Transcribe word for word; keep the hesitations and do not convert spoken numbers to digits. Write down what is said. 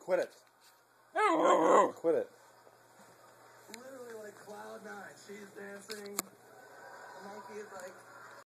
Quit it. Quit it. Literally like cloud nine. She's dancing. The monkey is like